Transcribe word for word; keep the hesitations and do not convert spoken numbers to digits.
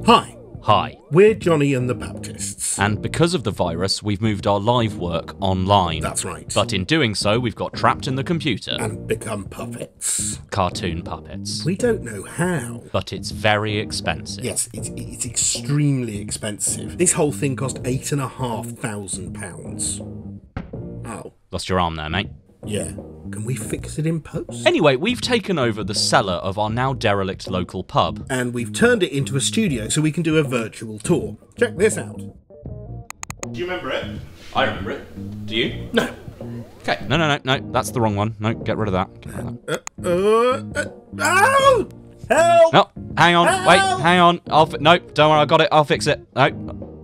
Hi, Hi. we're Johnny and the Baptists. And because of the virus, we've moved our live work online. That's right. But in doing so, we've got trapped in the computer. And become puppets. Cartoon puppets. We don't know how. But it's very expensive. Yes, it's, it's extremely expensive. This whole thing cost eight and a half thousand pounds. Oh. Lost your arm there, mate. Yeah. Can we fix it in post? Anyway, we've taken over the cellar of our now derelict local pub. And we've turned it into a studio so we can do a virtual tour. Check this out. Do you remember it? I remember it. Do you? No. Okay. No, no, no, no. That's the wrong one. No, get rid of that. Get rid of that. Uh, uh, uh, oh! Help! No, hang on. Help! Wait, hang on. I'll fi- no, don't worry. I got it. I'll fix it. No.